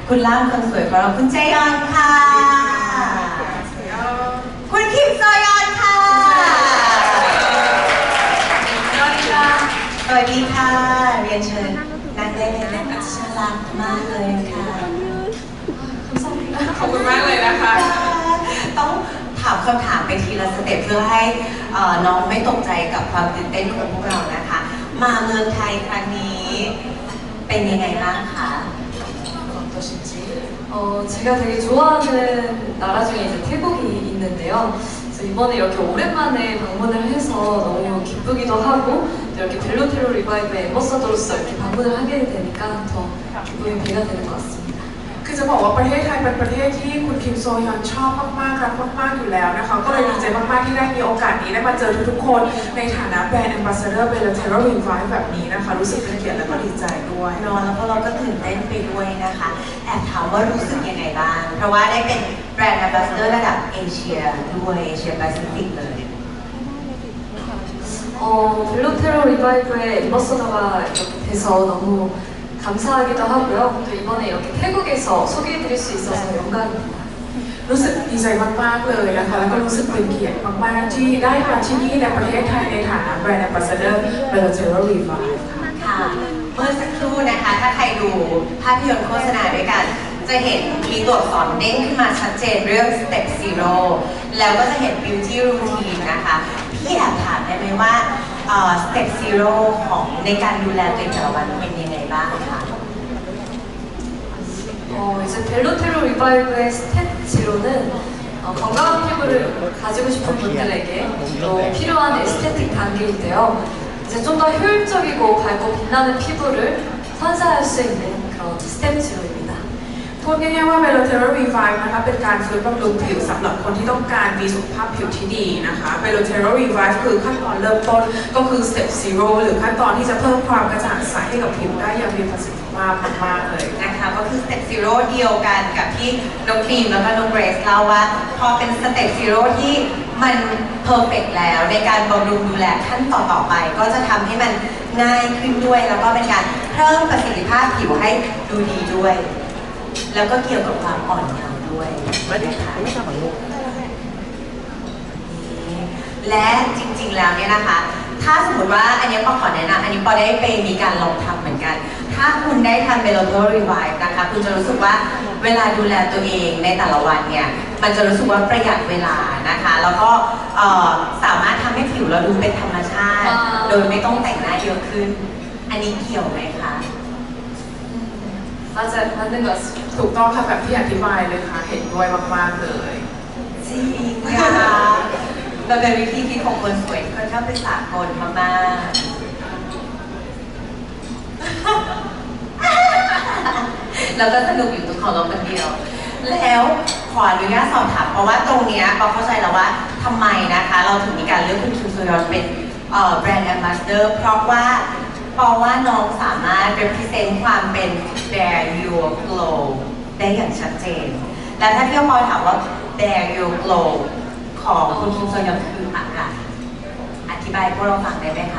คุณล่ามคนสวยของเราคุณเจยอนค่ะคุณคิมโซยอนค่ะสวัสดีค่ะสวัสดีค่ะเรียนเชิญนั่งได้เลยนะคะฉลาดมากเลยค่ะขอบคุณมากเลยนะคะต้องถามคำถามไปทีละสเต็ปเพื่อให้น้องไม่ตกใจกับความตื่นเต้นของพวกเรานะคะมาเมืองไทยครั้งนี้เป็นยังไงบ้างคะ 제가 되게 좋아하는 나라 중에 이제 태국이 있는데요. 그래서 이번에 이렇게 오랜만에 방문을 해서 너무 기쁘기도 하고 이렇게 벨로테로 리바이브의 앰버서더로서 이렇게 방문을 하게 되니까 더 기쁨이 배가 되는 것 같습니다. คือจะบอกว่าประเทศไทยเป็นประเทศที่คุณคิมโซยอนชอบมากๆรักมากๆอยู่แล้วนะคะก็เลยดีใจมากๆที่ได้มีโอกาสนี้ได้มาเจอทุกๆคนในฐานะแบรนด์แอมบาสเดอร์เบลเทโรรีไวฟ์แบบนี้นะคะรู้สึกเป็นเกียรติและก็ดีใจด้วยนอนแล้วก็เราก็ตื่นเต้นไปด้วยนะคะแอบถามว่ารู้สึกยังไงบ้างเพราะว่าได้เป็นแบรนด์แอมบาสเดอร์ระดับเอเชียด้วยเอเชียแปซิฟิกเลย 벨로테로 리바이브의 앰버서더가 이렇게 돼서 너무 감사하기도 하고요. 또 이번에 이렇게 태국에서 소개해드릴 수 있어서 영광입니다. รู้สึกดีใจมากๆเลยนะคะแล้วก็รู้สึกเป็นเกียรติมากๆที่ได้มาที่นี่ในประเทศไทยในฐานะแบรนด์แอมบาสเดอร์เบลเทโรรีไวฟ์ค่ะเมื่อสักครู่นะคะถ้าใครดูภาพยนตร์โฆษณาด้วยกันจะเห็นมีตัวอักษรเด้งขึ้นมาชัดเจนเรื่อง Step Zero แล้วก็จะเห็น Beauty Routine นะคะพี่แอบถามได้ไหมว่าStep Zero ของในการดูแลตัวเองแต่ละวันเป็นยังไงบ้างคะ 이제 벨로테로 리바이브의 스텝 제로는 건강한 피부를 가지고 싶은 분들에게 또 필요한 에스테틱 단계인데요. 이제 좀 더 효율적이고 밝고 빛나는 피부를 선사할 수 있는 그런 스텝 제로입니다. พูดง่ายๆว่า Belotero Revive นะคะเป็นการฟื้นบำรุงผิวสำหรับคนที่ต้องการมีสุขภาพผิวที่ดีนะคะ Belotero Revive คือขั้นตอนเริ่มต้นก็คือ Step Zero หรือขั้นตอนที่จะเพิ่มความกระจ่างใสให้กับผิวได้อย่างมีประสิทธิภาพมากๆเลยนะคะก็คือ Step Zero เดียวกันกับที่น้องครีมแล้วก็น้องเกรซเล่าว่าพอเป็น Step Zero ที่มันเพอร์เฟกต์แล้วในการบำรุงดูแลขั้นต่อไปก็จะทำให้มันง่ายขึ้นด้วยแล้วก็เป็นการเพิ่มประสิทธิภาพผิวให้ดูดีด้วยแล้วก็เกี่ยวกับความอ่อนเยาว์ด้วยนะคะและจริงๆแล้วเนี่ยนะคะถ้าสมมติว่าอันนี้ปอขอแนะนำอันนี้ปอได้ไปมีการลองทำเหมือนกันถ้าคุณได้ทำ Belotero Revive นะคะคุณจะรู้สึกว่าเวลาดูแลตัวเองในแต่ละวันเนี่ยมันจะรู้สึกว่าประหยัดเวลานะคะแล้วก็สามารถทำให้ผิวเราดูเป็นธรรมชาติโดยไม่ต้องแต่งหน้าเยอะขึ้นอันนี้เกี่ยวไหมคะ 맞아요, 맞는 것 같습니다. ถูกต้องค่ะแบบที่อธิบายเลยค่ะเห็นด้วยมากๆเลยจริงค่ะมันเป็นวิธีคิดของคนสวยที่ค่อนข้างเป็นสากลมากๆแล้วก็สนุกอยู่ตัวของเราคนเดียวแล้วขออนุญาตสอบถามเพราะว่าตรงนี้เราเข้าใจแล้วว่าทำไมนะคะเราถึงมีการเลือกคุณคิมโซยอนเป็นแบรนด์แอมบาสเดอร์เพราะว่าน้องสามารถ represent ความเป็น Bare Your Glow ได้อย่างชัดเจนและถ้าที่ปอถามว่า Bare Your Glow ของคุณคิมโซยอนคืออะไรอธิบายพวกเราฟังได้ไหมคะ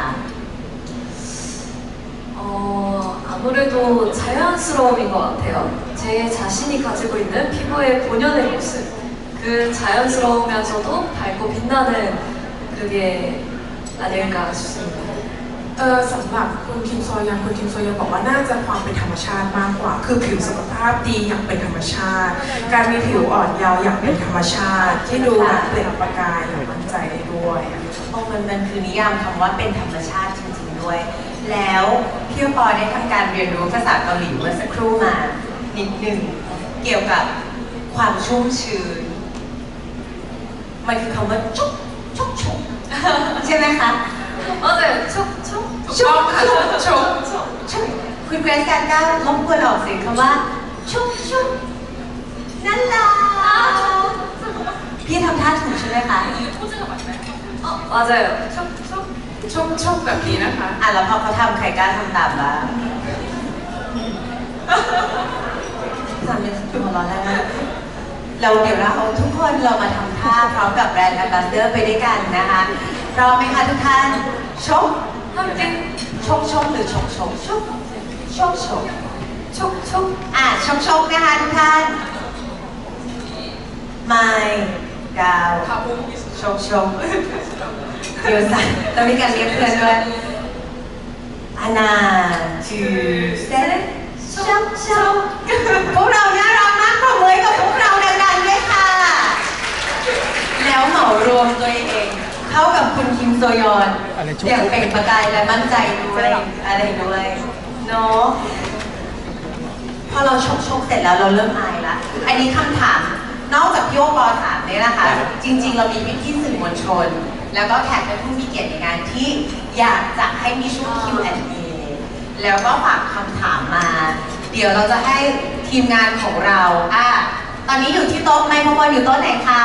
아무래도 자연스러움인 것 같아요. 제 자신이 가지고 있는 피부의 본연의 모습 그 자연스러우면서도 밝고 빛나는 그게 아닐까 싶습니다. สำหรับคุณคิมโซยอนบอกว่าน่าจะความเป็นธรรมชาติมากกว่าคือผิวสุขภาพดีอย่างเป็นธรรมชาติการมีผิวอ่อนเยาว์อย่างเป็นธรรมชาติที่ดูแบบเปล่งประกายอย่างมั่นใจได้ด้วยมันคือนิยามคำว่าเป็นธรรมชาติจริงๆด้วยแล้วพี่ปอได้ทำการเรียนรู้ภาษาเกาหลีเมื่อสักครู่มานิดนึงเกี่ยวกับความชุ่มชื้นมันคือคำว่าชุบใช่ไหมคะ 맞아요. 촉. คุณเกรซการก้าวรบกวนออกเสียงคำว่าชุบนั่นแหละพี่ทำท่าถูกใช่ไหมคะ 맞아요. 촉แบบนี้นะคะแล้วพอเขาทำใครกล้าทำตามบ้างทำเป็นตัวร้อนแล้วนะเดี๋ยวเราทุกคนเรามาทำท่าพร้อมกับแบรนด์แอมบาสเดอร์ไปด้วยกันนะคะพร้อมไหมคะทุกท่านชกหรือชก 촉촉 ชกๆนะคะทุกท่านไม่ดาวชกเดี๋ยวสั่นต้องมีการเรียกเพื่อนด้วยอานาจูเซนชกพวกเราน่ารักมากขอบมือกับพวกเราดังๆด้วยค่ะแล้วเหมารวมตัวเองเข้ากับคุณคิมโซยอนอย่างเปล่งประกายและมั่นใจด้วยอะไรด้วยเนาะพอเราชกเสร็จแล้วเราเริ่มอายละอันนี้คำถามนอกจากพี่โอปอถามเนี่ยนะคะจริงๆเรามีพี่ๆสื่อมวลชนแล้วก็แขกผู้มีเกียรติในงานที่อยากจะให้มีช่วง Q&A แล้วก็ฝากคำถามมา เดี๋ยวเราจะให้ทีมงานของเราตอนนี้อยู่ที่โต๊ะไมโครโฟนอยู่โต๊ะไหนคะ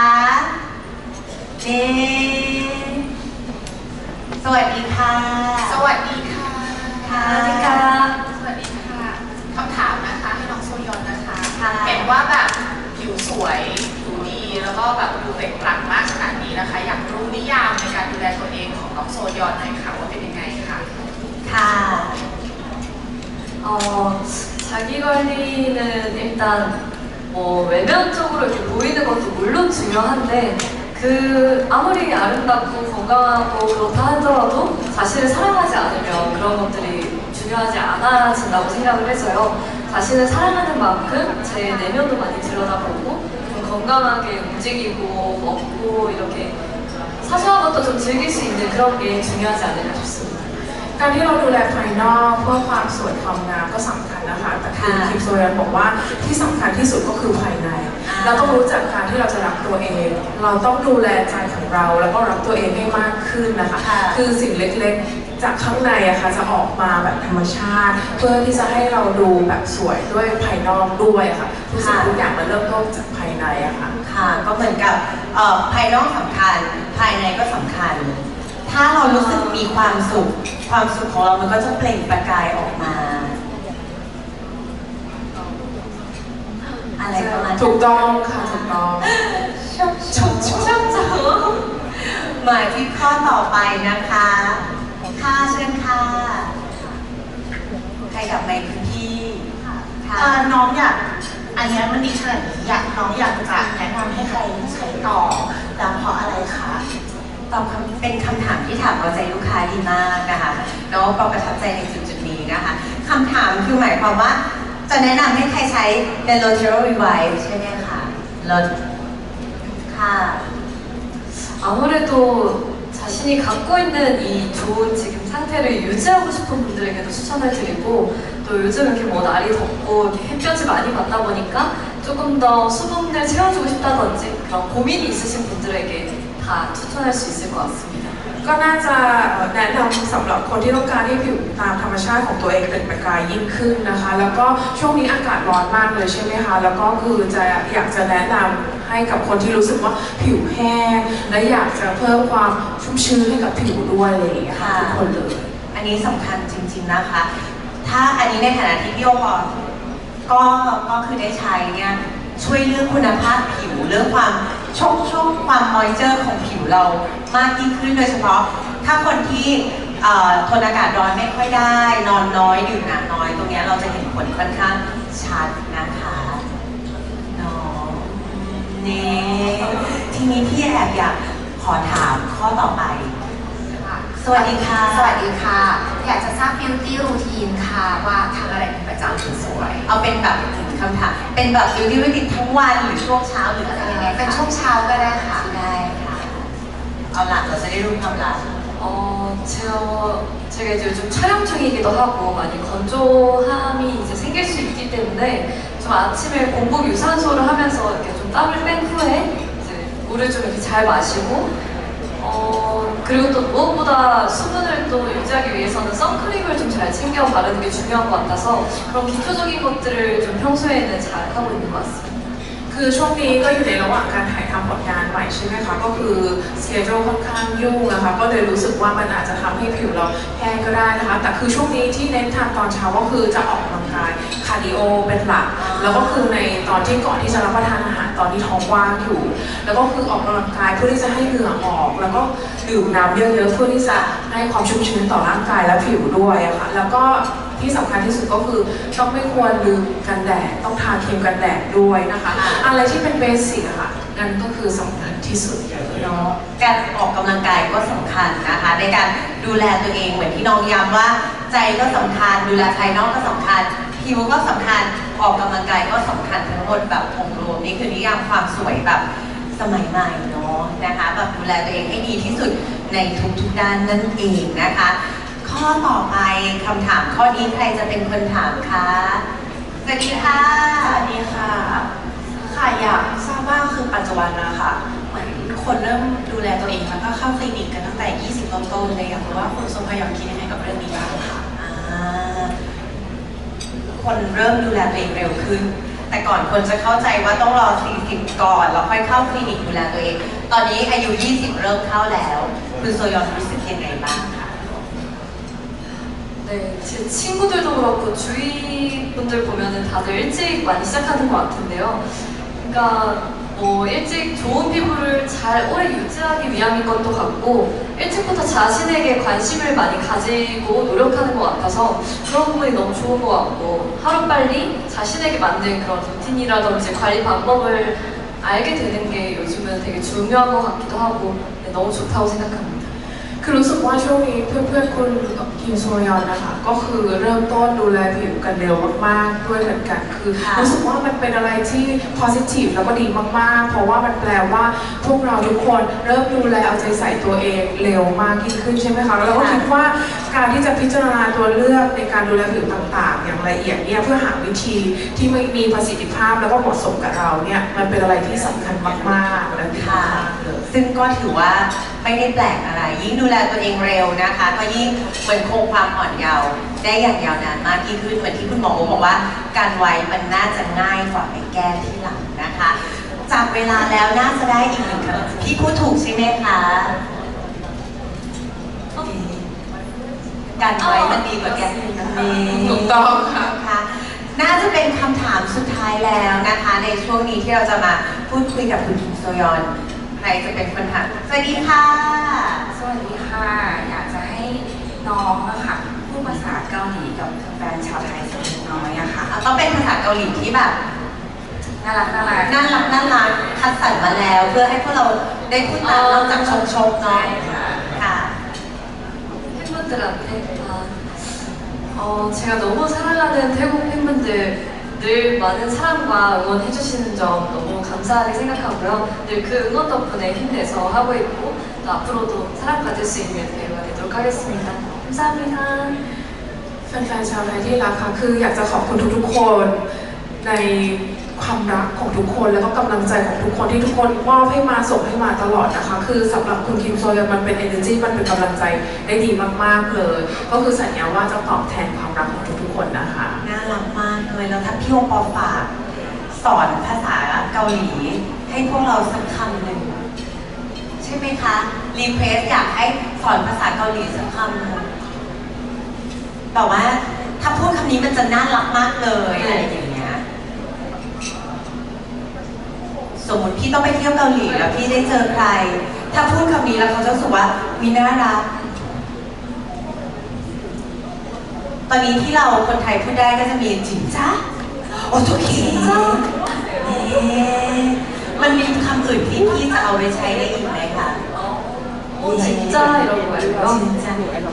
สวัสดีค่ะสวัสดีค่ะค่ะสวัสดีค่ะสวัสดีค่ะคำถามนะคะให้น้องโซยอนนะคะค่ะเห็นว่าแบบผิวสวยผิวดีแล้วก็แบบดูเปล่งปลั่งมากขนาดนี้นะคะ อยากรู้นิยามในการดูแลตัวเองของน้องโซยอนหน่อยค่ะว่าเป็นยังไงค่ะค่ะ 자기 관리는 일단 뭐 외면적으로 이렇게 보이는 것도 물론 중요한데 그 아무리 아름답고 건강하고 그렇다 하더라도 자신을 사랑하지 않으면 그런 것들이 중요하지 않아진다고 생각을 해서요. 자신을 사랑하는 만큼 제 내면도 많이 들여다보고 좀 건강하게 움직이고 먹고 이렇게 사소한 것도 좀 즐길 수 있는 그런 게 중요하지 않을까 싶습니다. การที่เราดูแลภายนอกเพื่อความสวยความงามก็สำคัญนะคะแต่คือคิมโซยอนบอกว่าที่สำคัญที่สุดก็คือภายในเราต้องรู้จักการที่เราจะรักตัวเองเราต้องดูแลใจของเราแล้วก็รักตัวเองให้มากขึ้นนะคะคือสิ่งเล็กๆจากข้างในอะค่ะจะออกมาแบบธรรมชาติเพื่อที่จะให้เราดูแบบสวยด้วยภายนอกด้วยค่ะทุกสิ่งทุกอย่างมันเริ่มต้นจากภายในอะค่ะค่ะก็เหมือนกับภายนอกสำคัญภายในก็สำคัญถ้าเรารู้สึกมีความสุขของเรามันก็จะเปล่งประกายออกมาอะไรประมาณถูกต้องค่ะถูกต้องมาที่ข้อต่อไปนะคะค่ะเชิญค่ะใครกับไมค์คุณพี่ค่ะน้องอยากอันนี้มันดีขนาดนี้น้องอยากจะแนะนำให้ใครใช้ต่อแล้วเพราะอะไรคะตอบเป็นคำถามที่ถามเอาใจลูกค้าดีมากนะคะแล้วก็ประทับใจในจุดนี้นะคะคำถามคือหมายความว่าจะแนะนำให้ใครใช้ Belotero Revive ใช่ไหมคะลดค่ะ 아무래도 자신이 갖고 있는 이 좋은 지금 상태를 유지하고 싶은 분들에게도 추천을 드리고 또 요즘 이렇게 뭐 날이 덥고 이렇게 햇볕을 많이 받다 보니까 조금 더 수분을 채워주고 싶다든지 그런 고민이 있으신 분들에게 다 추천할 수 있을 것 같습니다. ก็น่าจะแนะนำสำหรับคนที่ต้องการให้ผิวตามธรรมชาติของตัวเองเป็นประกายยิ่งขึ้นนะคะแล้วก็ช่วงนี้อากาศร้อนมากเลยใช่ไหมคะแล้วก็คือจะอยากจะแนะนำให้กับคนที่รู้สึกว่าผิวแห้งและอยากจะเพิ่มความชุ่มชื้นให้กับผิวด้วยอะไรอย่างเงี้ยค่ะทุกคนเลยอันนี้สำคัญจริงๆนะคะถ้าอันนี้ในฐานะที่พี่โอบอกก็คือได้ใช้เนี่ยช่วยเรื่องคุณภาพผิวเรื่องความช่วงความมอยเจอร์ของผิวเรามากยิ่งขึ้นโดยเฉพาะถ้าคนที่ทนอากาศร้อนไม่ค่อยได้นอนน้อยดื่มน้ำน้อยตรงนี้เราจะเห็นผลค่อนข้างชัดนะคะน้องนี่ทีนี้พี่แอบอยากขอถามข้อต่อไปสวัสดีค่ะสวัสดีค่ะ อยากจะทราบ beauty routine ค่ะว่าทำอะไรเป็นประจำถึงสวยเอาเป็นแบบคำถามเป็นแบบบิวตี้รูทีนทั้งวันหรือช่วงเช้าหรืออะไรยังไงเป็นช่วงเช้าก็ได้ค่ะได้ค่ะเอาหลักเราจะได้รู้ความลับ 제가 이제 요즘 촬영 중이기도 하고 많이 건조함이 이제 생길 수 있기 때문에 좀 아침에 공복 유산소를 하면서 이렇게 좀 땀을 뺀 후에 이제 물을 좀 이렇게 잘 마시고 그리고 또 무엇보다 수분을 또 유지하기 위해서는 선크림을 좀 잘 챙겨 바르는 게 중요한 것 같아서 그런 기초적인 것들을 좀 평소에는 잘 하고 있는 것 같습니다. คือช่วงนี้ก็อยู่ในระหว่างการถ่ายทำผลงานใหม่ใช่ไหมคะก็คือสเกจค่อนข้างยุ่งนะคะก็เลยรู้สึกว่ามันอาจจะทำให้ผิวเราแห้งก็ได้นะคะแต่คือช่วงนี้ที่เน้นทำตอนเช้าก็คือจะออกกำลังกกายคาร์ดิโอเป็นหลักแล้วก็คือในตอนที่ก่อนที่จะรับประทานอาหารตอนที่ท้องว่างอยู่แล้วก็คือออกกำลังกายเพื่อที่จะให้เหงื่อออกแล้วก็ดื่มน้ำเยอะๆเพื่อที่จะให้ความชุ่มชื้นต่อร่างกายและผิวด้วยอะค่ะแล้วก็ที่สำคัญที่สุดก็คือต้องไม่ควรลืมกันแดดต้องทาครีมกันแดดด้วยนะคะอะไรที่เป็นเบสิกอะค่ะนั่นก็คือสำคัญที่สุดเนาะการออกกำลังกายก็สำคัญนะคะในการดูแลตัวเองเหมือนที่น้องย้ำว่าใจก็สำคัญดูแลภายนอกก็สำคัญผิวก็สำคัญออกกำลังกายก็สำคัญทั้งหมดแบบองค์รวมนี่คือนิยามความสวยแบบสมัยใหม่เนาะนะคะแบบดูแลตัวเองให้ดีที่สุดในทุกๆด้านนั่นเองนะคะข้อต่อไปคำถามข้อนี้ใครจะเป็นคนถามคะสวัสดีค่ะสวัสดีค่ะ ค่ะอยากทราบว่าคือปัจจุบันนะคะเหมือนคนเริ่มดูแลตัวเองแล้วก็เข้าคลินิกกันตั้งแต่ 20 ต้นๆเลยอยากรู้ว่าคุณทรงพยองคิดยังไงกับเรื่องนี้บ้างค่ะคนเริ่มดูแลตัวเองเร็วขึ้น แต่ก่อนคนจะเข้าใจว่าต้องรอ 40 ก่อนแล้วค่อยเข้าคลินิกดูแลตัวเอง ตอนนี้อายุ 20 เริ่มเข้าแล้ว คุณโซยอนรู้สึกยังไงบ้างคะ 네, 제 친구들도 그렇고 주위 분들 보면은 다들 일찍 많이 시작하는 것 같은데요. 그러니까 뭐 일찍 좋은 피부를 잘 오래 유지하기 위함인 것도 같고 일찍부터 자신에게 관심을 많이 가지고 노력하는 것 같아서 그런 부분이 너무 좋은 것 같고 하루빨리 자신에게 맞는 그런 루틴이라든지 관리 방법을 알게 되는 게 요즘은 되게 중요한 것 같기도 하고 네, 너무 좋다고 생각합니다. คือรู้สึกว่าช่วงนี้เพื่อนๆคุณคิมโซยอนนะคะก็คือเริ่มต้นดูแลผิวกันเร็วมากๆด้วยเหมือนกันคือรู้สึกว่ามันเป็นอะไรที่ positive แล้วก็ดีมากๆเพราะว่ามันแปลว่าพวกเราทุกคนเริ่มดูแลเอาใจใส่ตัวเองเร็วมากยิ่งขึ้นใช่ไหมคะแล้วเราก็คิดว่าการที่จะพิจารณาตัวเลือกในการดูแลผิวต่างๆอย่างละเอียดเนี่ยเพื่อหาวิธีที่ไม่มีประสิทธิภาพแล้วก็เหมาะสมกับเราเนี่ยมันเป็นอะไรที่สำคัญมากๆและดีมากเลยซึ่งก็ถือว่าไม่ได้แปลกอะไรยิ่งดูแลตัวเองเร็วนะคะก็ยิ่งเหมือนคงความอ่อนเยาว์ได้อย่างยาวนานมากยิ่งขึ้นเหมือนที่คุณหมอบอกว่าการไว้มันน่าจะง่ายกว่าไปแก้ที่หลังนะคะจับเวลาแล้วน่าจะได้อีกหนึ่งคำพี่พูดถูกใช่ไหมคะการไว้มันดีกว่าแก้ถูกต้องค่ะน่าจะเป็นคำถามสุดท้ายแล้วนะคะในช่วงนี้ที่เราจะมาพูดคุยกับคุณคิมโซยอนใครจะเป็นคนถามสวัสดีค่ะสวัสดีค่ะอยากจะให้น้องอะค่ะพูดภาษาเกาหลีกับแฟนชาวไทยสักเล็กน้อยอะค่ะต้องเป็นภาษาเกาหลีที่แบบน่ารักน่ารักน่ารักน่ารักคัดสรรมาแล้วเพื่อให้พวกเราได้พูดตามนอกจากชมๆเนาะค่ะ 팬분들한테 제가 너무 사랑하는 태국 팬분들 늘 많은 사랑과 응원해주시는 점 너무 감사하게 생각하고요. 늘 그 응원 덕분에 힘내서 하고 있고 또 앞으로도 사랑받을 수 있는 배우가 되도록 하겠습니다. 감사합니다. แฟนๆชาวไทยที่รักค่ะคืออยากจะขอบคุณทุกๆคนในความรักของทุกคนแล้วก็กำลังใจของทุกคนที่ทุกคนมอบให้มาส่งให้มาตลอดนะคะคือสำหรับคุณคิมโซยอนมันเป็น energy มันเป็นกำลังใจได้ดีมากๆเลยก็คือสัญญาว่าจะตอบแทนความรักของทุกๆคนนะคะน่ารักมากเลยแล้วถ้าพี่โอปอฝากสอนภาษาเกาหลีให้พวกเราสักคำหนึ่งใช่ไหมคะรีเควสอยากให้สอนภาษาเกาหลีสักคำหนึ่งแบบว่าถ้าพูดคำนี้มันจะน่ารักมากเลยอะไรอย่างเงี้ยสมมติพี่ต้องไปเที่ยวเกาหลีแล้วพี่ได้เจอใครถ้าพูดคำนี้แล้วเขาจะรู้สึกว่ามีน่ารักตอนนี้ที่เราคนไทยพูดได้ก็จะมีจิ๋งจ้าโอโตเคมันมีคำอื่นที่พี่จะเอาไปใช้ได้อีกไหมคะ 진짜 이런 거 말고요. 진짜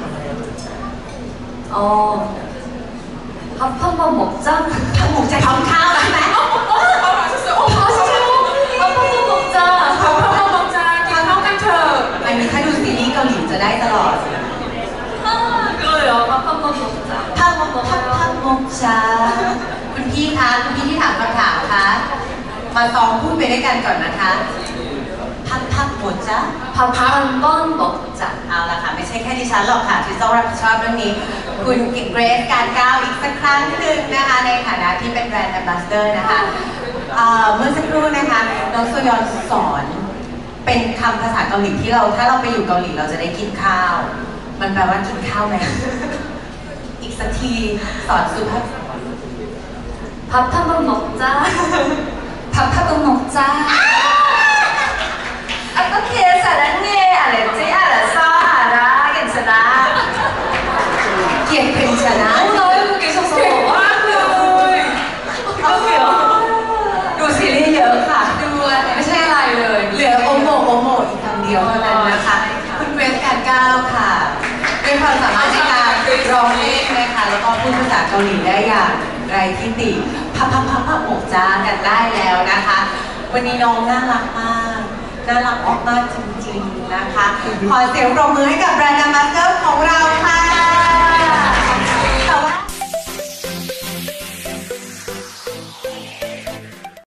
밥 한 번 먹자. ทำหมูใจทำข้าวใช่ไหม 맛있어요. 밥 한 번 먹자. ขอบคุณมากจ้ากินข้าวกันเถอะอันนี้ถ้าดูซีรีส์เกาหลีจะได้ตลอด 그래요. 밥 한 번 먹자. พักมกชาคุณพี่คะคุณพี่ที่ถามคำถามคะมาซ้อมพูดไปด้วยกันก่อนนะคะพักหมดจ้า 밥 한 번 먹자. เอาละค่ะไม่ใช่แค่ดิฉันหรอกค่ะที่ต้องรับผิดชอบเรื่องนี้คุณเกรซการก้าวอีกสักครั้งหนึ่งนะคะในฐานะที่เป็นแบรนด์แอมบาสเดอร์นะคะเมื่อสักครู่นะคะน้องโซยอนสอนเป็นคำภาษาเกาหลีที่เราถ้าเราไปอยู่เกาหลีเราจะได้กินข้าวมันแปลว่ากินข้าวไหมอีกสักทีสอนสุภาพ 밥 한 번 먹자. 밥한번 먹자. 어떻게 사랑해? 알았지? 알았어. 알아. 괜찮아. 예, 괜찮아. 너무 알고 계셔서. ดูซีรีส์เยอะค่ะดูไม่ใช่อะไรเลยเหลือโอโมอีกคำเดียวเท่านั้นนะคะ คุณเกรซการก้าวค่ะด้วยความสามารถในการร้องเพลงนะคะแล้วก็พูดภาษาเกาหลีได้อย่างไรที่ติพับหมกจ้ากันได้แล้วนะคะ วันนี้น้องน่ารักมากน่ารักออกมากจริงๆนะคะ ขอเสียงปรบมือให้กับแบรนด์แอมบาสเดอร์ของเราค่ะ